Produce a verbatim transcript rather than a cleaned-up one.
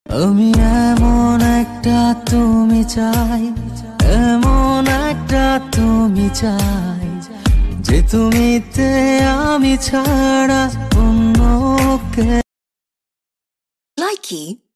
আমি এমন একটা তুমি চাই, এমন একটা তুমি চাই, যে তুমিতে আমি ছাড়া অন্য কে। Likey